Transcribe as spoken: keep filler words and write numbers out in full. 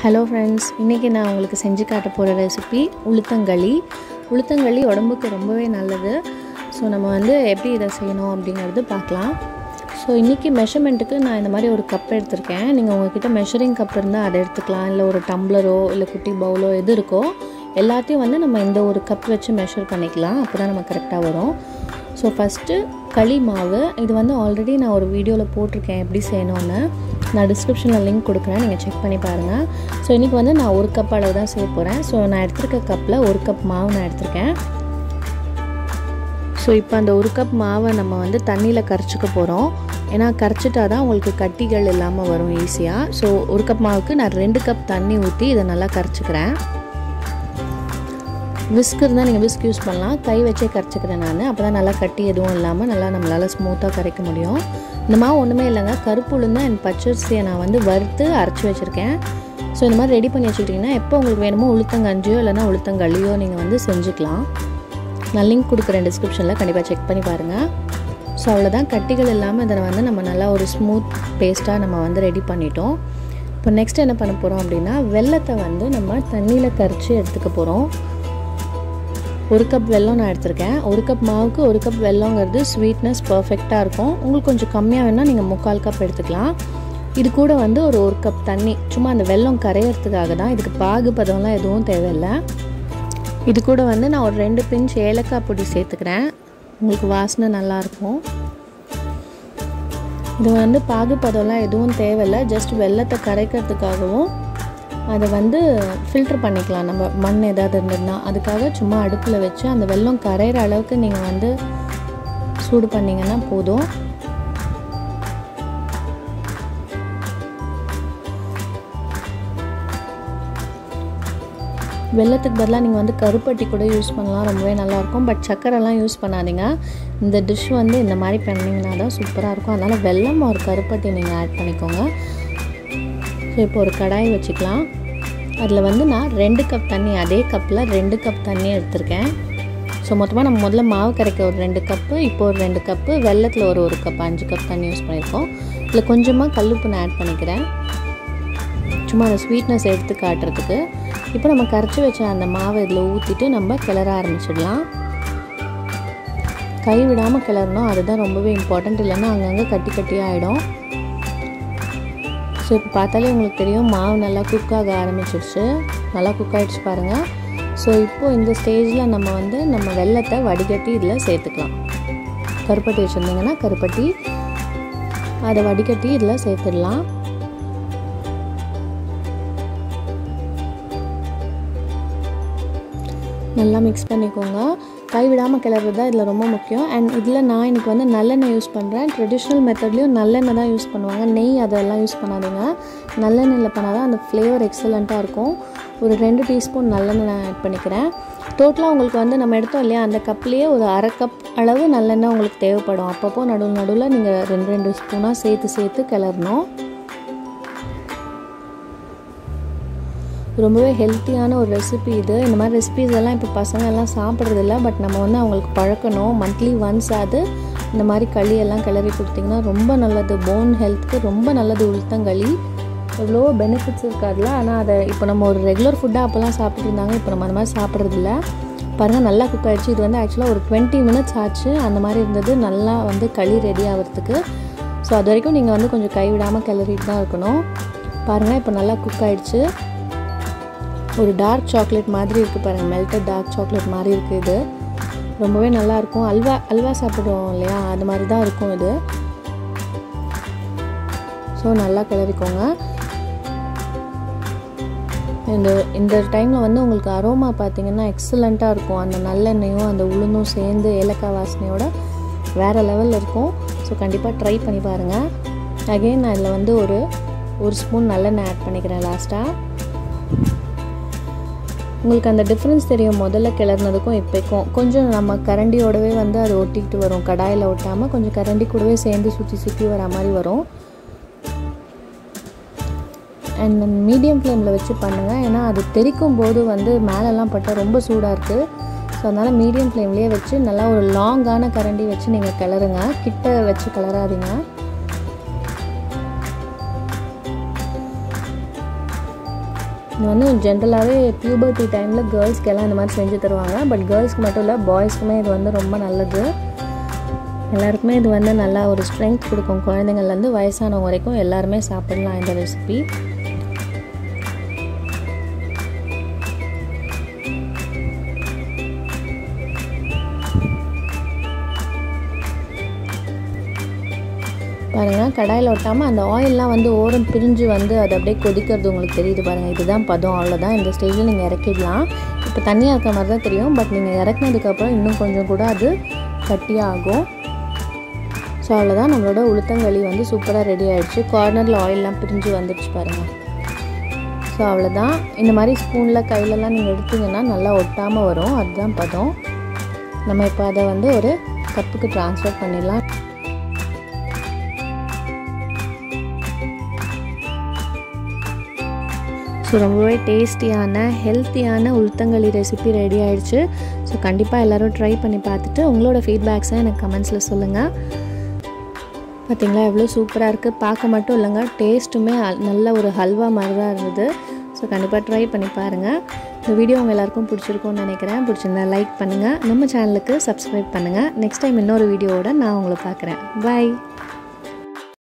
Hello friends, இன்னைக்கு நான் உங்களுக்கு செஞ்சு காட்ட போற ரெசிபி உளுத்தங்களி. உளுத்தங்களி உடம்புக்கு ரொம்பவே நல்லது. சோ நம்ம வந்து எப்படி இத செய்யணும் அப்படிங்கறது பார்க்கலாம். சோ இன்னைக்கு மெஷர்மென்ட்க்கு நான் இந்த மாதிரி ஒரு கப் எடுத்துர்க்கேன். நீங்க உங்ககிட்ட மெஷரிங் கப் இருந்தா அதை எடுத்துக்கலாம், இல்ல ஒரு டம்ளரோ இல்ல குட்டி பவுலோ எது இருக்கோ எல்லாத்தையும் வந்து நம்ம இந்த ஒரு கப் வச்சு மெஷர் பண்ணிக்கலாம். அப்பதான் நமக்கு கரெக்ட்டா வரும். சோ ஃபர்ஸ்ட் களி மாவு இது வந்து ஆல்ரெடி நான் ஒரு வீடியோல போட்டுருக்கேன் எப்படி செய்யணும்னு. நான் டிஸ்கிரிப்ஷன்ல லிங்க் கொடுக்கிறேன், நீங்க செக் பண்ணி பாருங்க. சோ இன்னைக்கு வந்து நான் ஒரு கப் அளவு தான் செய்ய போறேன். சோ நான் எடுத்துர்க்க கப்ல ஒரு கப் மாவு நான் எடுத்துர்க்கேன். சோ இப்போ அந்த ஒரு கப் மாவை நம்ம வந்து தண்ணில கரைச்சுக்க போறோம். ஏனா கரைச்சிட்டா தான் உங்களுக்கு கட்டிகள் இல்லாம வரும் ஈஸியா. சோ ஒரு கப் மாவுக்கு நான் ரெண்டு கப் தண்ணி ஊத்தி இத நல்லா கரைச்சுக்கிறேன். விஸ்க் இருந்தா நீங்க விஸ்க் யூஸ் பண்ணலாம். கை வச்சே கரைச்சுக்கிறேன் நான். அப்பதான் நல்லா கட்டி எதுவும் இல்லாம நல்லா நம்மளால ஸ்மூத்தா கரைக்க முடியும். இந்த மாவு ஒண்ணுமே இல்லங்க, கருப்பு உளுந்து and பச்சரிசியை நான் வந்து வறுத்து அரைச்சு வச்சிருக்கேன். சோ இந்த மாதிரி ரெடி பண்ணி வச்சிட்டீங்கன்னா எப்போ உங்களுக்கு வேணுமோ உளுத்தங்கஞ்சியோ இல்லனா உளுத்தங்களியோ நீங்க வந்து செஞ்சுக்கலாம். நான் லிங்க் கொடுக்கிறேன் டிஸ்கிரிப்ஷன்ல, கண்டிப்பா செக் பண்ணி பாருங்க. சோ அவ்வளவுதான், கட்டிகள் இல்லாம இத வந்து நம்ம நல்லா ஒரு ஸ்மூத் பேஸ்டா நம்ம வந்து ரெடி பண்ணிட்டோம். இப்போ நெக்ஸ்ட் என்ன பண்ண போறோம் அப்படினா வெல்லத்தை வந்து நம்ம தண்ணில கரைச்சு எடுத்துக்க போறோம். ஒரு கப் வெல்லம் நான் எடுத்துர்க்கேன். ஒரு கப் மாவுக்கு ஒரு கப் வெல்லம்ங்கிறது ஸ்வீட்னஸ் பெர்ஃபெக்ட்டா இருக்கும். உங்களுக்கு கொஞ்சம் கம்மியா வேணா நீங்க முக்கால் கப் எடுத்துக்கலாம். இது கூட வந்து ஒரு ஒரு கப் தண்ணி, சும்மா அந்த வெல்லம் கரையறதுக்காக தான். இதுக்கு பாகு பதம்லாம் எதுவும் தேவையில்ல. இது கூட வந்து நான் ஒரு ரெண்டு பிஞ்ச் ஏலக்காய் பொடி சேர்த்துக்கிறேன். உங்களுக்கு வாசனை நல்லா இருக்கும். இது வந்து பாகு பதம்லாம் எதுவும் தேவையில்ல, ஜஸ்ட் வெல்லத்தை கரைக்கிறதுக்காகவும் அதை வந்து ஃபில்டர் பண்ணிக்கலாம். நம்ம மண் ஏதாவது இருந்ததுன்னா அதுக்காக சும்மா அடுப்புல வச்சு அந்த வெல்லம் கரையிற அளவுக்கு நீங்க வந்து சூடு பண்ணீங்கன்னா போதும். வெல்லத்துக்கு பதிலாக நீங்கள் வந்து கருப்பட்டி கூட யூஸ் பண்ணலாம், ரொம்பவே நல்லாயிருக்கும். பட் சக்கரைலாம் யூஸ் பண்ணாதீங்க. இந்த டிஷ் வந்து இந்த மாதிரி பண்ணிங்கன்னா தான் சூப்பராக இருக்கும். அதனால் வெல்லம் ஒரு கருப்பட்டி நீங்கள் ஆட் பண்ணிக்கோங்க. ஸோ இப்போ ஒரு கடாய் வச்சுக்கலாம். அதில் வந்து நான் ரெண்டு கப் தண்ணி, அதே கப்பில் ரெண்டு கப் தண்ணி எடுத்திருக்கேன். ஸோ மொத்தமாக நம்ம முதல்ல மாவு கரைக்க ஒரு ரெண்டு கப்பு, இப்போ ஒரு ரெண்டு கப்பு, வெல்லத்தில் ஒரு ஒரு கப், அஞ்சு கப் தண்ணி யூஸ் பண்ணியிருக்கோம். இதில் கொஞ்சமாக கல்லுப்பு நான் ஆட் பண்ணிக்கிறேன், சும்மா அந்த ஸ்வீட்னஸ் எடுத்து காட்டுறதுக்கு. இப்போ நம்ம கரைச்சி வச்ச அந்த மாவை இதில் ஊற்றிட்டு நம்ம கிளற ஆரம்பிச்சிடலாம். கை விடாமல் கிளறணும், அதுதான் ரொம்பவே இம்பார்ட்டண்ட். இல்லைன்னா அங்கங்கே கட்டி கட்டியாக ஆகிடும். ஸோ இப்போ பார்த்தாலே உங்களுக்கு தெரியும் மாவு நல்லா குக் ஆக ஆரம்பிச்சிடுச்சு. நல்லா குக் ஆகிடுச்சு பாருங்கள். ஸோ இப்போது இந்த ஸ்டேஜில் நம்ம வந்து நம்ம வெல்லத்தை வடிகட்டி இதில் சேர்த்துக்கலாம். கருப்பட்டி வச்சுருந்தீங்கன்னா கருப்பட்டி அதை வடிகட்டி இதில் சேர்த்துடலாம். நல்லா மிக்ஸ் பண்ணிக்கோங்க. கை விடாமல் கிளறது தான் இதில் ரொம்ப முக்கியம். அண்ட் இதில் நான் இன்றைக்கி வந்து நல்லெண்ணெய் யூஸ் பண்ணுறேன். ட்ரெடிஷ்னல் மெத்தட்லேயும் நல்லெண்ணெய் தான் யூஸ் பண்ணுவாங்க, நெய் அதெல்லாம் யூஸ் பண்ணாதீங்க. நல்லெண்ணெயில் பண்ணால் தான் அந்த ஃப்ளேவர் எக்ஸலண்ட்டாக இருக்கும். ஒரு ரெண்டு டீஸ்பூன் நல்லெண்ணெய் நான் ஆட் பண்ணிக்கிறேன். டோட்டலாக உங்களுக்கு வந்து நம்ம எடுத்தோம் இல்லையா, அந்த கப்லேயே ஒரு அரை கப் அளவு நல்லெண்ணெய் உங்களுக்கு தேவைப்படும். அப்பப்போ நடுவில் நடுவில் நீங்கள் ரெண்டு ரெண்டு ஸ்பூனாக சேர்த்து சேர்த்து கிளறணும். ரொம்பவே ஹெல்த்தியான ஒரு ரெசிபி இது. இந்த மாதிரி ரெசிபிஸ் எல்லாம் இப்போ பசங்க எல்லாம் சாப்பிட்றதில்ல. பட் நம்ம வந்து அவங்களுக்கு பழக்கணும். மந்த்லி ஒன்ஸ் அது இந்த மாதிரி களி எல்லாம் கிளறி கொடுத்திங்கன்னா ரொம்ப நல்லது. போன் ஹெல்த்துக்கு ரொம்ப நல்லது உளுத்தங்களி. எவ்வளோ பெனிஃபிட்ஸ் இருக்காதுல. ஆனால் அதை இப்போ நம்ம ஒரு ரெகுலர் ஃபுட்டாக அப்போல்லாம் சாப்பிட்டு இருந்தாங்க, இப்போ நம்ம அந்த மாதிரி சாப்பிட்றதில்ல. பாருங்கள் நல்லா குக் ஆகிடுச்சு. இது வந்து ஆக்சுவலாக ஒரு டுவெண்ட்டி மினிட்ஸ் ஆச்சு அந்த மாதிரி இருந்தது நல்லா வந்து களி ரெடி ஆகிறதுக்கு. ஸோ அது வரைக்கும் நீங்கள் வந்து கொஞ்சம் கைவிடாமல் கிளறிட்டு தான் இருக்கணும். பாருங்கள் இப்போ நல்லா குக் ஆகிடுச்சு. ஒரு டார்க் சாக்லேட் மாதிரி இருக்குது பாருங்கள், மெல்டட் டார்க் சாக்லேட் மாதிரி இருக்குது. இது ரொம்பவே நல்லாயிருக்கும். அல்வா அல்வா சாப்பிடுவோம் இல்லையா, அது மாதிரி தான் இருக்கும் இது. ஸோ நல்லா கிளறிக்கோங்க. இந்த இந்த டைமில் வந்து உங்களுக்கு அரோமா பார்த்திங்கன்னா எக்ஸலண்ட்டாக இருக்கும். அந்த நல்லெண்ணெயும் அந்த உளுந்தும் சேர்ந்து ஏலக்காய் வாசனையோட வேறு லெவலில் இருக்கும். ஸோ கண்டிப்பாக ட்ரை பண்ணி பாருங்கள். அகெயின் நான் இதில் வந்து ஒரு ஒரு ஸ்பூன் நல்லெண்ணெய் ஆட் பண்ணிக்கிறேன் லாஸ்ட்டாக. உங்களுக்கு அந்த டிஃப்ரென்ஸ் தெரியும் முதல்ல கிளறினதுக்கும் இப்போக்கும். கொஞ்சம் நம்ம கரண்டியோடவே வந்து அது ஒட்டிக்கிட்டு வரும், கடாயில் ஒட்டாமல் கொஞ்சம் கரண்டி கூடவே சேர்ந்து சுற்றி சுற்றி வர மாதிரி வரும். அண்ட் மீடியம் ஃப்ளேமில் வச்சு பண்ணுங்கள், ஏன்னா அது தெறிக்கும் போது வந்து மேலெல்லாம் பட்டால் ரொம்ப சூடாக இருக்குது. ஸோ அதனால் மீடியம் ஃப்ளேம்லேயே வச்சு நல்லா ஒரு லாங்கான கரண்டி வச்சு நீங்கள் கிளறுங்க, கிட்ட வச்சு கிளறாதீங்க. இது வந்து ஜென்ரலாகவே பியூபர்ட்டி டைமில் கேர்ள்ஸ்க்கெல்லாம் இந்த மாதிரி செஞ்சு தருவாங்க. பட் கேர்ள்ஸ்க்கு மட்டும் இல்லை, பாய்ஸ்க்குமே இது வந்து ரொம்ப நல்லது. எல்லாருக்குமே இது வந்து நல்லா ஒரு ஸ்ட்ரென்த் கொடுக்கும். குழந்தைங்கள்லேருந்து வயசானவங்க வரைக்கும் எல்லாருமே சாப்பிடலாம் இந்த ரெசிபி. பாருங்கள், கடாயில் ஒட்டாமல் அந்த ஆயிலெலாம் வந்து ஓரம் பிரிஞ்சு வந்து அது அப்படியே கொதிக்கிறது உங்களுக்கு தெரியுது பாருங்கள். இதுதான் பதம், அவ்வளோதான். இந்த ஸ்டேஜில் நீங்கள் இறக்கிடலாம். இப்போ தண்ணியாக இருக்கிற மாதிரி தான் தெரியும், பட் நீங்கள் இறக்குனதுக்கப்புறம் இன்னும் கொஞ்சம் கூட அது கட்டியாகும். ஸோ அவ்வளோதான், நம்மளோட உளுத்தங்களி வந்து சூப்பராக ரெடி ஆகிடுச்சு. கார்னரில் ஆயிலெலாம் பிரிஞ்சு வந்துடுச்சு பாருங்கள். ஸோ அவ்வளோதான். இந்த மாதிரி ஸ்பூனில் கையிலலாம் நீங்கள் எடுத்திங்கன்னா நல்லா ஒட்டாமல் வரும். அதுதான் பதம். நம்ம இப்போ அதை வந்து ஒரு கப்புக்கு ட்ரான்ஸ்ஃபர் பண்ணிடலாம். ஸோ ரொம்பவே டேஸ்டியான ஹெல்த்தியான உளுத்தங்களி ரெசிபி ரெடி ஆகிடுச்சு. ஸோ கண்டிப்பாக எல்லோரும் ட்ரை பண்ணி பார்த்துட்டு உங்களோட ஃபீட்பேக்ஸை எனக்கு கமெண்ட்ஸில் சொல்லுங்கள். பார்த்திங்களா எவ்வளோ சூப்பராக இருக்குது. பார்க்க மட்டும் இல்லைங்க, டேஸ்ட்டுமே நல்ல ஒரு ஹல்வா மாதிரி தான் இருந்தது. ஸோ கண்டிப்பாக ட்ரை பண்ணி பாருங்கள். இந்த வீடியோ உங்கள் எல்லாருக்கும் பிடிச்சிருக்கும்னு நினைக்கிறேன். பிடிச்சிருந்தா லைக் பண்ணுங்கள், நம்ம சேனலுக்கு சப்ஸ்கிரைப் பண்ணுங்கள். நெக்ஸ்ட் டைம் இன்னொரு வீடியோவோட நான் உங்களை பார்க்குறேன். பாய்.